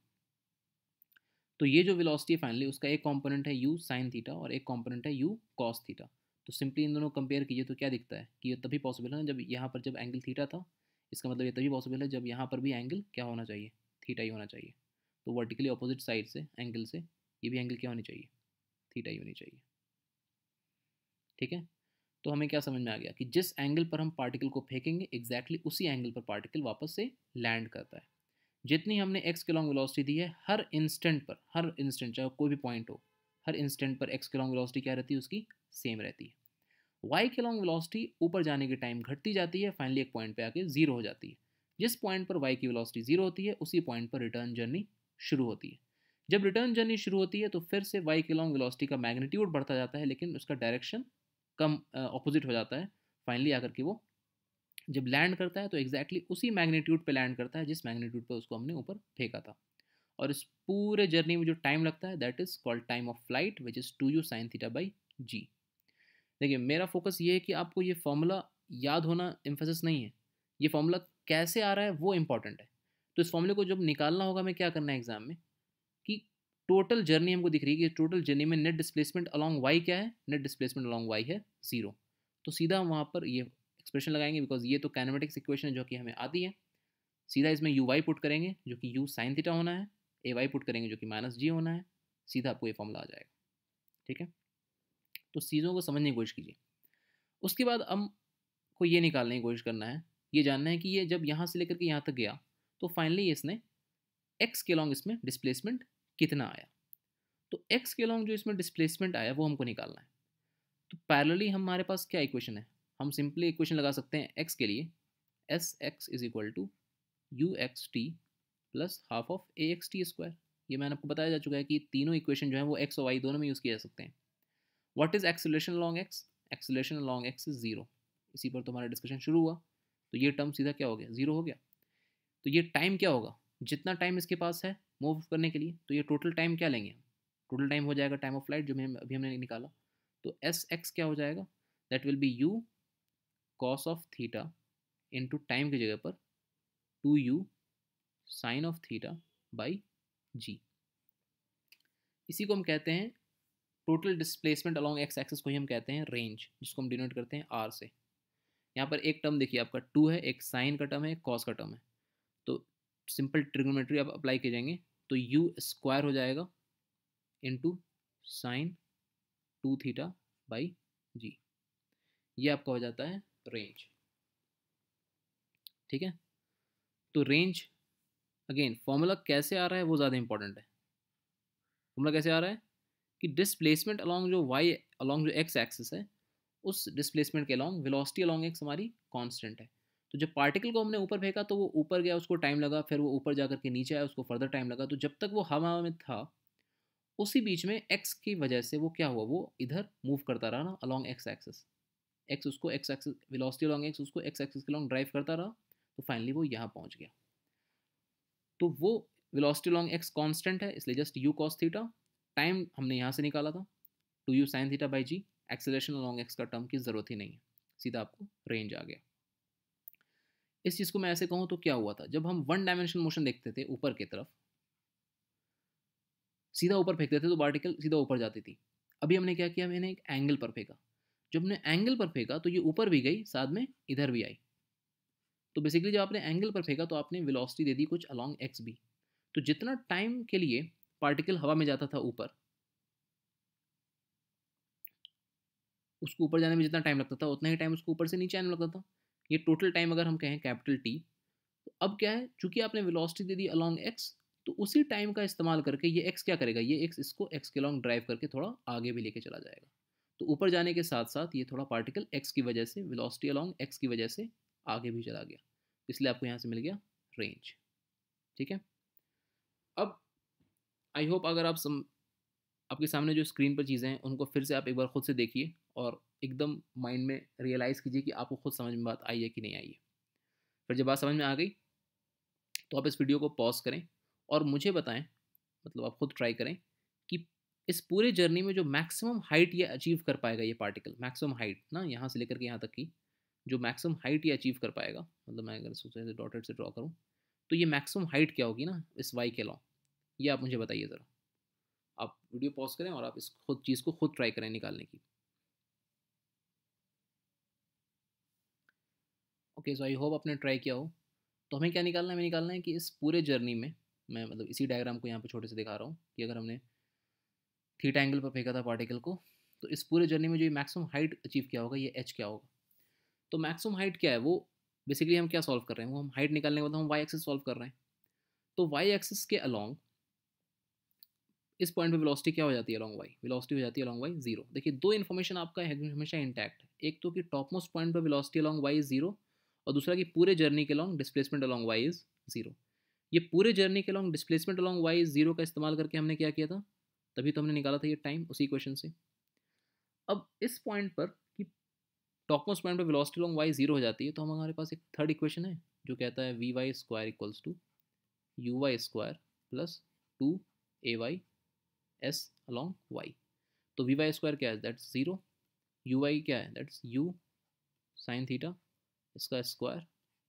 तो ये जो वेलोसिटी है फाइनली उसका एक कंपोनेंट है यू साइन थीटा और एक कंपोनेंट है यू कॉस थीटा। तो सिंपली इन दोनों कंपेयर कीजिए तो क्या दिखता है कि ये तभी पॉसिबल है ना जब यहाँ पर जब एंगल थीटा था, इसका मतलब ये तभी पॉसिबल है जब यहाँ पर भी एंगल क्या होना चाहिए, थीटा ही होना चाहिए। तो वर्टिकली अपोजिट साइड से एंगल से ये भी एंगल क्या होनी चाहिए, थीटा ही होनी चाहिए। ठीक है, तो हमें क्या समझ में आ गया कि जिस एंगल पर हम पार्टिकल को फेंकेंगे एग्जैक्टली उसी एंगल पर पार्टिकल वापस से लैंड करता है। जितनी हमने एक्स के लॉन्ग वेलोसिटी दी है हर इंस्टेंट पर, हर इंस्टेंट चाहे कोई भी पॉइंट हो, हर इंस्टेंट पर एक्स के लॉन्ग वेलोसिटी क्या रहती है उसकी सेम रहती है। वाई के लॉन्ग वेलोसिटी ऊपर जाने के टाइम घटती जाती है, फाइनली एक पॉइंट पे आके जीरो हो जाती है। जिस पॉइंट पर वाई की वेलोसिटी जीरो होती है उसी पॉइंट पर रिटर्न जर्नी शुरू होती है। जब रिटर्न जर्नी शुरू होती है तो फिर से वाई के लॉन्ग वेलोसिटी का मैग्नीट्यूड बढ़ता जाता है, लेकिन उसका डायरेक्शन कम ऑपोजिट हो जाता है। फाइनली आकर के वो जब लैंड करता है तो एग्जैक्टली exactly उसी मैग्नीट्यूड पे लैंड करता है जिस मैग्नीट्यूड पे उसको हमने ऊपर फेंका था। और इस पूरे जर्नी में जो टाइम लगता है that is called time of flight which is two u sine theta by g. देखिए मेरा फोकस ये है कि आपको ये फॉर्मूला याद होना एम्फेसिस नहीं है, ये फॉर्मूला कैसे आ रहा है वो इंपॉर्टेंट है। तो इस फॉर्मूले को जब निकालना होगा हमें क्या करना है एग्जाम में कि टोटल जर्नी हमको दिख रही है कि टोटल जर्नी में नेट डिस्प्लेसमेंट अलॉन्ग वाई क्या है, नेट डिस्प्लेसमेंट अलॉन्ग वाई है जीरो। तो सीधा वहाँ पर ये एक्सप्रेशन लगाएंगे बिकॉज ये तो काइनेमेटिक्स इक्वेशन है जो कि हमें आती है। सीधा इसमें यू वाई पुट करेंगे जो कि यू साइन थीटा होना है, ए वाई पुट करेंगे जो कि माइनस जी होना है, सीधा आपको ये फॉर्मूला आ जाएगा। ठीक है, तो चीज़ों को समझने की कोशिश कीजिए। उसके बाद हम को ये निकालने की कोशिश करना है, ये जानना है कि ये जब यहाँ से लेकर के यहाँ तक गया तो फाइनली इसने एक्स के लॉन्ग इसमें डिस्प्लेसमेंट कितना आया। तो एक्स के लॉन्ग जो इसमें डिस्प्लेसमेंट आया वो हमको निकालना है। तो पैरेलली हमारे पास क्या इक्वेशन है, हम सिंपली इक्वेशन लगा सकते हैं एक्स के लिए, s x is equal to u x t plus half of a x t square. ये मैंने आपको बताया जा चुका है कि तीनों इक्वेशन जो है वो एक्स और वाई दोनों में यूज़ किए जा सकते हैं। What is acceleration along x, acceleration along x is zero. इसी पर तो हमारा डिस्कशन शुरू हुआ, तो ये टर्म सीधा क्या हो गया, जीरो हो गया। तो ये टाइम क्या होगा, जितना टाइम इसके पास है मूव करने के लिए, तो ये टोटल टाइम क्या लेंगे, टोटल टाइम हो जाएगा टाइम ऑफ फ्लाइट जो हम अभी हमने निकाला। तो एस एक्स क्या हो जाएगा, that will be u cos of theta into time की जगह पर two u sine of theta by g. इसी को हम कहते हैं total displacement along x axis को ही हम कहते हैं रेंज, जिसको हम डिनोट करते हैं आर से। यहाँ पर एक टर्म देखिए आपका टू है, एक साइन का टर्म है, एक कॉस का टर्म है। तो सिंपल ट्रिग्नोमेट्री आप अप्लाई किए जाएंगे तो यू स्क्वायर हो जाएगा into sine two theta by g. ये आपका हो जाता है रेंज। ठीक है, तो रेंज अगेन फॉर्मूला कैसे आ रहा है वो ज़्यादा इंपॉर्टेंट है। फॉर्मूला कैसे आ रहा है कि डिस्प्लेसमेंट अलॉन्ग जो वाई अलॉन्ग जो एक्स एक्सिस है, उस डिस्प्लेसमेंट के अलॉन्ग वेलोसिटी अलॉन्ग एक्स हमारी कांस्टेंट है। तो जब पार्टिकल को हमने ऊपर फेंका तो वो ऊपर गया, उसको टाइम लगा, फिर वो ऊपर जाकर के नीचे आया, उसको फर्दर टाइम लगा। तो जब तक वो हवा में था उसी बीच में एक्स की वजह से वो क्या हुआ, वो इधर मूव करता रहा ना अलॉन्ग एक्स एक्सिस। एक्स उसको x axis velocity along x उसको एक्स एक्सिस के अलॉन्ग ड्राइव करता रहा, तो फाइनली वो यहाँ पहुँच गया। तो वो वेलोसिटी अलॉन्ग एक्स कांस्टेंट है, इसलिए just u cos theta. Time हमने यहाँ से निकाला था two u sine theta by g. Acceleration along x का टर्म की ज़रूरत ही नहीं है, सीधा आपको रेंज आ गया। इस चीज़ को मैं ऐसे कहूँ तो क्या हुआ था, जब हम वन डायमेंशन मोशन देखते थे ऊपर की तरफ, सीधा ऊपर फेंकते थे तो पार्टिकल सीधा ऊपर जाती थी। अभी हमने क्या किया, मैंने एक एंगल पर फेंका। जब हमने एंगल पर फेंका तो ये ऊपर भी गई, साथ में इधर भी आई। तो बेसिकली जब आपने एंगल पर फेंका तो आपने वेलोसिटी दे दी कुछ अलॉन्ग एक्स भी। तो जितना टाइम के लिए पार्टिकल हवा में जाता था ऊपर, उसको ऊपर जाने में जितना टाइम लगता था उतना ही टाइम उसको ऊपर से नीचे आने लगता था। ये टोटल टाइम अगर हम कहें कैपिटल टी। तो अब क्या है, चूंकि आपने वेलोसिटी दे दी अलॉन्ग एक्स, तो उसी टाइम का इस्तेमाल करके ये एक्स क्या करेगा, ये एक्स इसको एक्स के अलॉन्ग ड्राइव करके थोड़ा आगे भी लेके चला जाएगा। तो ऊपर जाने के साथ साथ ये थोड़ा पार्टिकल एक्स की वजह से, वेलोसिटी अलॉन्ग एक्स की वजह से आगे भी चला गया, इसलिए आपको यहाँ से मिल गया रेंज। ठीक है, अब आई होप अगर आप सम, आपके सामने जो स्क्रीन पर चीज़ें हैं उनको फिर से आप एक बार खुद से देखिए और एकदम माइंड में रियलाइज़ कीजिए कि आपको खुद समझ में बात आई है कि नहीं आई है। फिर जब बात समझ में आ गई तो आप इस वीडियो को पॉज करें और मुझे बताएं, मतलब आप खुद ट्राई करें कि इस पूरे जर्नी में जो मैक्सिमम हाइट ये अचीव कर पाएगा, ये पार्टिकल मैक्सिमम हाइट ना, यहाँ से लेकर के यहाँ तक की जो मैक्सिमम हाइट ये अचीव कर पाएगा, मतलब मैं अगर सोचे से डॉटेड से ड्रॉ करूँ तो ये मैक्सिमम हाइट क्या होगी ना इस वाई के लॉ, ये आप मुझे बताइए ज़रा। आप वीडियो पॉज करें और आप इस खुद चीज़ को खुद ट्राई करें निकालने की। ओके, सो आई होप आपने ट्राई किया हो। तो हमें क्या निकालना है, हमें निकालना है कि इस पूरे जर्नी में, मैं मतलब इसी डायग्राम को यहाँ पे छोटे से दिखा रहा हूँ कि अगर हमने थीटा एंगल पर फेंका था पार्टिकल को, तो इस पूरे जर्नी में जो ये मैक्सिमम हाइट अचीव किया होगा, ये एच क्या होगा। तो मैक्सिमम हाइट क्या है, वो बेसिकली हम क्या सॉल्व कर रहे हैं, वो हम हाइट निकालने के बाद हम वाई एक्सिस सॉल्व कर रहे हैं। तो वाई एक्सिस के अलॉन्ग इस पॉइंट पे वेलोसिटी क्या हो जाती है अलॉन्ग वाई, वेलोसिटी हो जाती है अलॉन्ग वाई जीरो। देखिए दो इन्फॉर्मेशन आपका है हमेशा इंटैक्ट है, एक तो कि टॉप मोस्ट पॉइंट पर velocity along y is zero, और दूसरा कि पूरे जर्नी के along displacement along y is zero. ये पूरे जर्नी के along displacement along y is zero का इस्तेमाल करके हमने क्या किया था, तभी तो हमने निकाला था ये टाइम उसी क्वेश्चन से। अब इस पॉइंट पर कि टॉप मोस्ट पॉइंट पर वेलोसिटी अलॉन्ग वाई जीरो हो जाती है, तो हम हमारे पास एक थर्ड इक्वेशन है जो कहता है v y square equals to u y square plus two a y s along y. तो वी वाई स्क्वायर क्या है, दैट्स जीरो, यू वाई क्या है, दैट्स यू साइन थीटा इसका स्क्वायर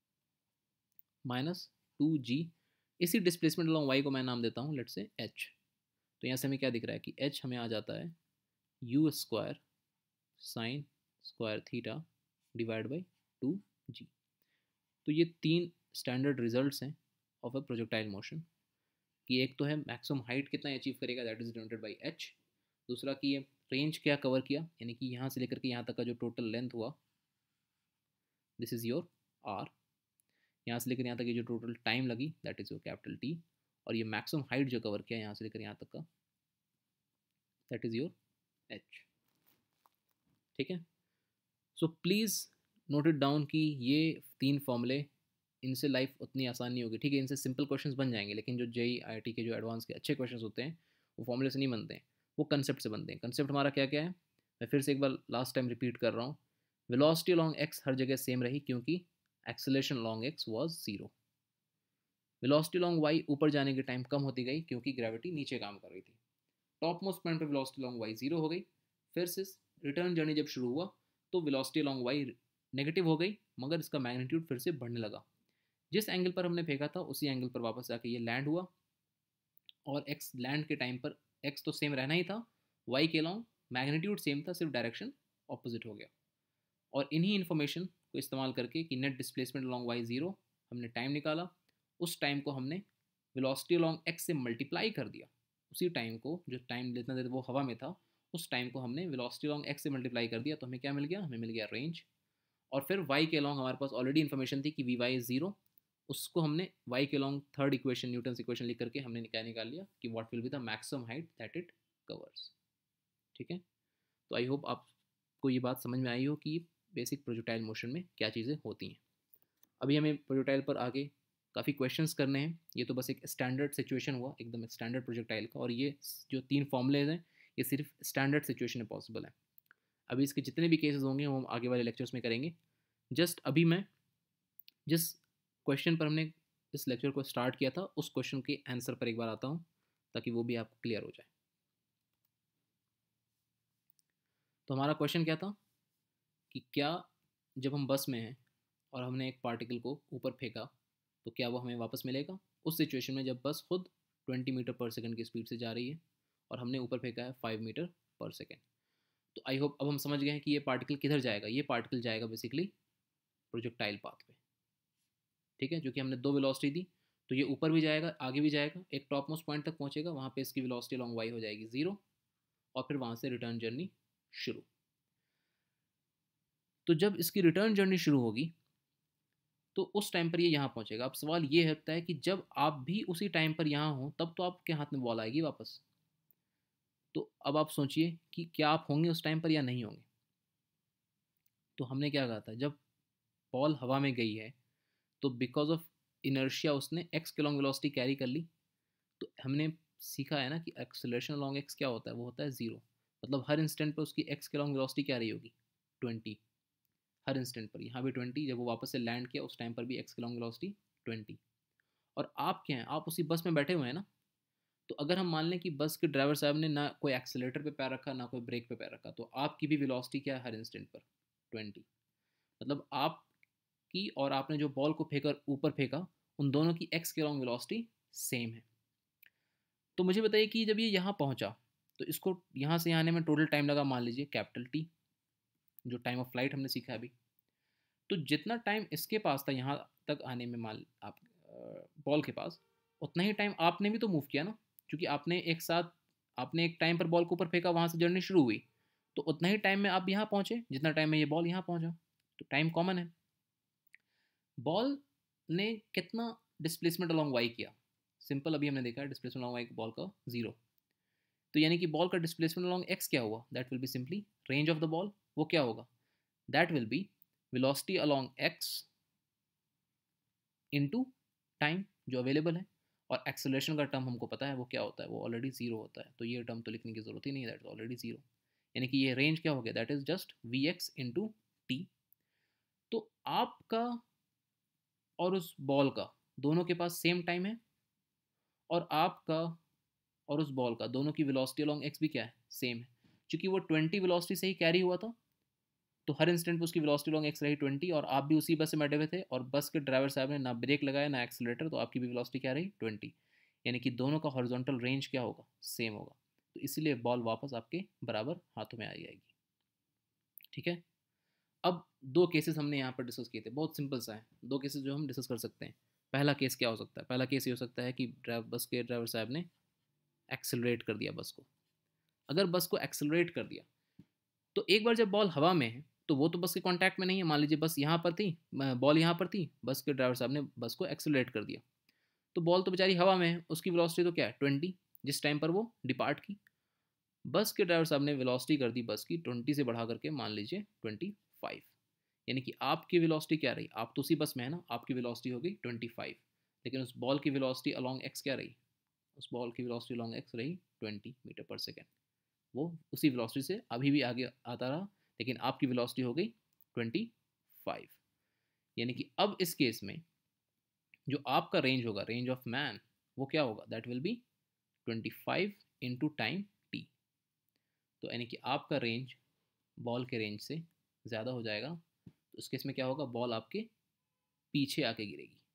माइनस टू जी। इसी डिस्प्लेसमेंट अलॉन्ग वाई को मैं नाम देता हूँ लेट्स से एच। तो यहाँ से हमें क्या दिख रहा है कि एच हमें आ जाता है u square sine square theta divide by two g. तो ये तीन स्टैंडर्ड रिजल्ट्स हैं ऑफ अ प्रोजेक्टाइल मोशन, कि एक तो है मैक्सिमम हाइट कितना अचीव करेगा, that is denoted by h. दूसरा कि ये रेंज क्या कवर किया, यानी कि यहाँ से लेकर के यहाँ तक का जो टोटल लेंथ हुआ, दिस इज़ योर आर। यहाँ से लेकर यहाँ तक ये जो टोटल टाइम लगी, that is your capital T. और ये मैक्सिमम हाइट जो कवर किया यहाँ से लेकर यहाँ तक का, दैट इज़ योर एच। ठीक है, so please note it down कि ये तीन फॉर्मूले, इनसे लाइफ उतनी आसान नहीं होगी। ठीक है, इनसे सिंपल क्वेश्चंस बन जाएंगे, लेकिन जो जेई आई आई टी के जो एडवांस के अच्छे क्वेश्चंस होते हैं वो फॉर्मूले से नहीं बनते हैं, वो कंसेप्ट से बनते हैं। कंसेप्ट हमारा क्या क्या है, मैं फिर से एक बार लास्ट टाइम रिपीट कर रहा हूँ। वेलोसिटी अलॉन्ग एक्स हर जगह सेम रही क्योंकि acceleration along x was zero. Velocity along y ऊपर जाने के टाइम कम होती गई क्योंकि ग्रेविटी नीचे काम कर रही थी। टॉप मोस्ट पॉइंट पर वेलोसिटी अलॉन्ग वाई जीरो हो गई, फिर से रिटर्न जर्नी जब शुरू हुआ तो वेलोसिटी अलॉन्ग वाई नेगेटिव हो गई, मगर इसका मैग्नीट्यूड फिर से बढ़ने लगा। जिस एंगल पर हमने फेंका था उसी एंगल पर वापस आके ये लैंड हुआ, और एक्स लैंड के टाइम पर एक्स तो सेम रहना ही था, वाई के अलॉन्ग मैग्नीट्यूड सेम था, सिर्फ डायरेक्शन ऑपोजिट हो गया। और इन्हीं इन्फॉर्मेशन को इस्तेमाल करके कि net displacement along y zero, हमने टाइम निकाला, उस टाइम को हमने वेलोसिटी अलॉन्ग एक्स से मल्टीप्लाई कर दिया। उसी टाइम को, जो टाइम जितना देर वो हवा में था, उस टाइम को हमने वेलोसिटी अलॉन्ग एक्स से मल्टीप्लाई कर दिया, तो हमें क्या मिल गया, हमें मिल गया रेंज। और फिर वाई के अलॉन्ग हमारे पास ऑलरेडी इन्फॉर्मेशन थी कि वी वाई इज जीरो, उसको हमने वाई के along third equation, Newton equation लिख करके हमने क्या निकाल लिया कि what will be the maximum height that it covers. ठीक है, तो आई होप आपको ये बात समझ में आई हो कि बेसिक प्रोजेक्टाइल मोशन में क्या चीज़ें होती हैं। अभी हमें प्रोजेक्टाइल पर आगे काफ़ी क्वेश्चंस करने हैं। ये तो बस एक स्टैंडर्ड सिचुएशन हुआ, एकदम स्टैंडर्ड प्रोजेक्टाइल का, और ये जो तीन फॉर्मूलेज हैं ये सिर्फ स्टैंडर्ड सिचुएशन में पॉसिबल है। अभी इसके जितने भी केसेस होंगे वो हम आगे वाले लेक्चर्स में करेंगे। जस्ट अभी मैं जिस क्वेश्चन पर हमने इस लेक्चर को स्टार्ट किया था उस क्वेश्चन के आंसर पर एक बार आता हूँ, ताकि वो भी आपको क्लियर हो जाए। तो हमारा क्वेश्चन क्या था कि क्या जब हम बस में हैं और हमने एक पार्टिकल को ऊपर फेंका तो क्या वो हमें वापस मिलेगा, उस सिचुएशन में जब बस खुद ट्वेंटी मीटर पर सेकंड की स्पीड से जा रही है और हमने ऊपर फेंका है फाइव मीटर पर सेकंड। तो आई होप अब हम समझ गए हैं कि ये पार्टिकल किधर जाएगा। ये पार्टिकल जाएगा बेसिकली प्रोजेक्टाइल पाथ पे। ठीक है, जो कि हमने दो वेलोसिटी दी, तो ये ऊपर भी जाएगा आगे भी जाएगा, एक टॉप मोस्ट पॉइंट तक पहुंचेगा, वहाँ पे इसकी वेलोसिटी अलॉन्ग वाई हो जाएगी जीरो, और फिर वहाँ से रिटर्न जर्नी शुरू। तो जब इसकी रिटर्न जर्नी शुरू होगी तो उस टाइम पर ये यहाँ पहुँचेगा। अब सवाल ये होता है कि जब आप भी उसी टाइम पर यहाँ हो तब तो आपके हाथ में बॉल आएगी वापस। तो अब आप सोचिए कि क्या आप होंगे उस टाइम पर या नहीं होंगे। तो हमने क्या कहा था, जब बॉल हवा में गई है तो बिकॉज ऑफ इनर्शिया उसने एक्स के लॉन्ग वेलोसिटी कैरी कर ली। तो हमने सीखा है ना कि एक्सेलरेशन लॉन्ग एक्स क्या होता है, वो होता है जीरो। मतलब हर इंस्टेंट पर उसकी एक्स के लॉन्ग वेलोसिटी क्या रही होगी, ट्वेंटी। हर इंस्टेंट पर यहाँ भी ट्वेंटी, जब वो वापस से लैंड किया उस टाइम पर भी एक्स के लॉन्ग वेलोसिटी ट्वेंटी। और आप क्या हैं, आप उसी बस में बैठे हुए हैं ना। तो अगर हम मान लें कि बस के ड्राइवर साहब ने ना कोई एक्सेलेटर पे पैर रखा ना कोई ब्रेक पे पैर रखा, तो आपकी भी वेलोसिटी क्या है हर इंस्टेंट पर, ट्वेंटी। मतलब आपकी और आपने जो बॉल को फेंका ऊपर फेंका, उन दोनों की एक्स के लॉन्ग वेलोसिटी सेम है। तो मुझे बताइए कि जब ये यहाँ पहुँचा तो इसको यहाँ से यहाँ आने में टोटल टाइम लगा, मान लीजिए कैपिटल टी, जो टाइम ऑफ फ्लाइट हमने सीखा अभी। तो जितना टाइम इसके पास था यहाँ तक आने में, मान आप बॉल के पास, उतना ही टाइम आपने भी तो मूव किया ना, क्योंकि आपने एक साथ आपने एक टाइम पर बॉल को ऊपर फेंका, वहाँ से जर्नी शुरू हुई, तो उतना ही टाइम में आप यहाँ पहुँचे जितना टाइम में ये बॉल यहाँ पहुँचा। तो टाइम कॉमन है। बॉल ने कितना डिस्प्लेसमेंट अलॉन्ग वाई किया, सिंपल अभी हमने देखा है डिस्प्लेसमेंट अलॉन्ग वाई बॉल का जीरो। तो यानी कि बॉल का डिस्प्लेसमेंट अलॉन्ग एक्स क्या हुआ, that will be simply range of the ball. वो क्या होगा, that will be velocity along x into time जो अवेलेबल है। और एक्सेलरेशन का टर्म हमको पता है वो क्या होता है, वो ऑलरेडी जीरो होता है, तो ये टर्म तो लिखने की जरूरत ही नहीं है, दैट इज ऑलरेडी जीरो। यानी कि ये रेंज क्या हो गया, that is just v x into t. तो आपका और उस बॉल का दोनों के पास सेम टाइम है, और आपका और उस बॉल का दोनों की वेलोसिटी अलॉन्ग एक्स भी क्या है, सेम है। क्योंकि वो ट्वेंटी वेलोसिटी से ही कैरी हुआ था, तो हर इंस्टेंट पर उसकी वेलोसिटी लॉन्ग एक्स रही ट्वेंटी, और आप भी उसी बस से बैठे हुए थे और बस के ड्राइवर साहब ने ना ब्रेक लगाया ना एक्सीलरेटर, तो आपकी भी वेलोसिटी क्या रही, ट्वेंटी। यानी कि दोनों का हॉरिजॉन्टल रेंज क्या होगा, सेम होगा। तो इसीलिए बॉल वापस आपके बराबर हाथों में आ जाएगी। ठीक है, अब दो केसेस हमने यहाँ पर डिस्कस किए थे, बहुत सिंपल सा है, दो केसेस जो हम डिस्कस कर सकते हैं। पहला केस क्या हो सकता है, पहला केस ये हो सकता है कि बस के ड्राइवर साहब ने एक्सेलरेट कर दिया बस को। अगर बस को एक्सेलरेट कर दिया तो एक बार जब बॉल हवा में है तो वो तो बस के कांटेक्ट में नहीं है, मान लीजिए बस यहाँ पर थी, बॉल यहाँ पर थी, बस के ड्राइवर साहब ने बस को एक्सेलरेट कर दिया, तो बॉल तो बेचारी हवा में है, उसकी वेलोसिटी तो क्या है, ट्वेंटी, जिस टाइम पर वो डिपार्ट की। बस के ड्राइवर साहब ने वेलोसिटी कर दी बस की ट्वेंटी से बढ़ा करके मान लीजिए ट्वेंटी फाइव। यानी कि आपकी वेलोसिटी क्या रही, आप तो उसी बस में है ना, आपकी वेलोसिटी हो गई ट्वेंटी फाइव, लेकिन उस बॉल की वेलोसिटी अलॉन्ग एक्स क्या रही, उस बॉल की वेलोसिटी अलॉन्ग एक्स रही ट्वेंटी मीटर पर सेकेंड। वो उसी वेलोसिटी से अभी भी आगे आता रहा, लेकिन आपकी वेलोसिटी हो गई ट्वेंटी फाइव। यानी कि अब इस केस में जो आपका रेंज होगा, रेंज ऑफ मैन, वो क्या होगा, that will be twenty five into time t. तो यानी कि आपका रेंज बॉल के रेंज से ज़्यादा हो जाएगा, तो इस केस में क्या होगा, बॉल आपके पीछे आके गिरेगी।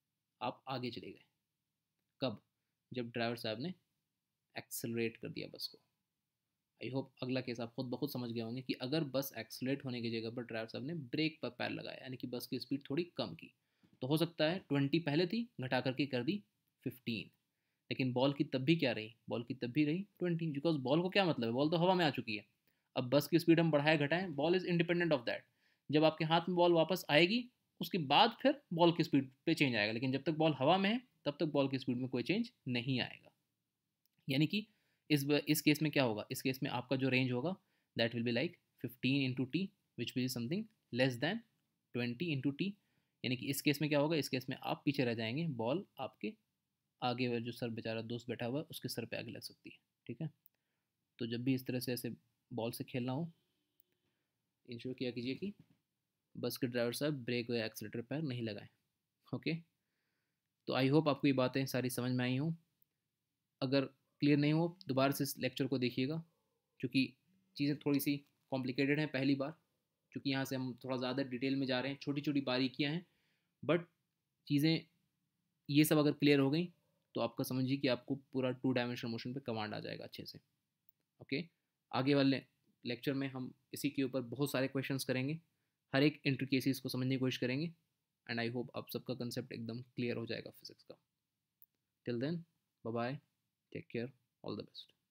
आप आगे चले गए। कब? जब ड्राइवर साहब ने एक्सेलरेट कर दिया बस को। आई होप अगला केस आप खुद ब खुद समझ गए होंगे कि अगर बस एक्सेलरेट होने की जगह पर ड्राइवर साहब ने ब्रेक पर पैर लगाया, यानी कि बस की स्पीड थोड़ी कम की, तो हो सकता है ट्वेंटी पहले थी, घटा करके कर दी फिफ्टीन, लेकिन बॉल की तब भी क्या रही, बॉल की तब भी रही ट्वेंटी, बिकॉज बॉल को क्या मतलब है, बॉल तो हवा में आ चुकी है। अब बस की स्पीड हम बढ़ाएं घटाएं, ball is independent of that. जब आपके हाथ में बॉल वापस आएगी उसके बाद फिर बॉल की स्पीड पे चेंज आएगा, लेकिन जब तक बॉल हवा में है तब तक बॉल की स्पीड में कोई चेंज नहीं आएगा। यानी कि इस इस केस में क्या होगा, इस केस में आपका जो रेंज होगा that will be like fifteen into t which will something less than twenty into t. यानी कि इस केस में क्या होगा, इस केस में आप पीछे रह जाएंगे, बॉल आपके आगे वाला जो सर बेचारा दोस्त बैठा हुआ है उसके सर पे आगे लग सकती है। ठीक है, तो जब भी इस तरह से ऐसे बॉल से खेलना हो, इंश्योर किया कीजिए कि बस के ड्राइवर साहब ब्रेक या एक्सीलेटर पैर नहीं लगाएं। ओके, तो आई होप आपको ये बातें सारी समझ में आई हों। अगर क्लियर नहीं हो दोबारा से इस लेक्चर को देखिएगा, क्योंकि चीज़ें थोड़ी सी कॉम्प्लिकेटेड हैं पहली बार, क्योंकि यहाँ से हम थोड़ा ज़्यादा डिटेल में जा रहे हैं, छोटी छोटी बारीकियाँ हैं, बट चीज़ें ये सब अगर क्लियर हो गई तो आपका समझिए कि आपको पूरा टू डायमेंशनल मोशन पे कमांड आ जाएगा अच्छे से। ओके, आगे वाले लेक्चर में हम इसी के ऊपर बहुत सारे क्वेश्चंस करेंगे, हर एक इंट्रिकेसीज को समझने की कोशिश करेंगे, एंड आई होप आप सबका कंसेप्ट एकदम क्लियर हो जाएगा फिजिक्स का। Till then, bye bye, take care, all the best.